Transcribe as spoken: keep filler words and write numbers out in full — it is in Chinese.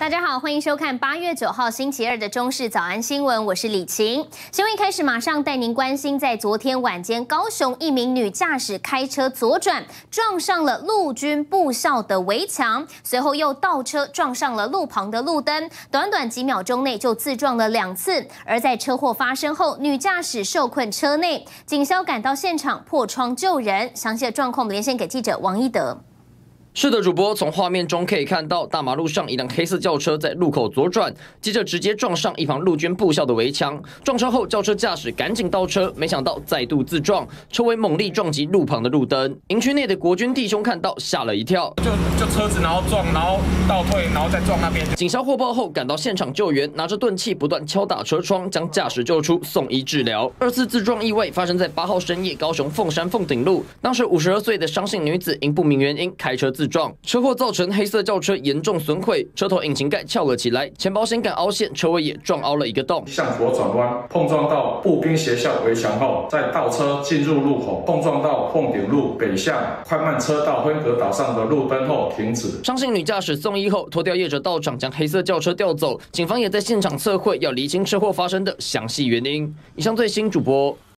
大家好，欢迎收看八月九号星期二的中视早安新闻，我是李晴。新闻一开始，马上带您关心，在昨天晚间，高雄一名女驾驶开车左转，撞上了陆军部校的围墙，随后又倒车撞上了路旁的路灯，短短几秒钟内就自撞了两次。而在车祸发生后，女驾驶受困车内，警消赶到现场破窗救人。详细的状况，我们连线给记者王一德。 是的，主播从画面中可以看到，大马路上一辆黑色轿车在路口左转，接着直接撞上一旁陆军部校的围墙。撞车后，轿车驾驶赶紧倒车，没想到再度自撞，车尾猛力撞击路旁的路灯。营区内的国军弟兄看到吓了一跳， 就就车子然后撞，然后倒退，然后再撞那边。 警消获报后赶到现场救援，拿着钝器不断敲打车窗，将驾驶救出，送医治疗。二次自撞意外发生在八号深夜，高雄凤山凤顶路，当时五十二岁的伤姓女子因不明原因开车自撞。 车祸造成黑色轿车严重损毁，车头引擎盖翘了起来，前保险杆凹陷，车尾也撞凹了一个洞。 向左转弯，碰撞到步兵学校围墙后，再倒车进入路口，碰撞到凤顶路北向快慢车道分隔岛上的路灯后停止。 伤姓女驾驶送医后，拖吊业者到场将黑色轿车调走，警方也在现场测绘，要厘清车祸发生的详细原因。以上最新主播。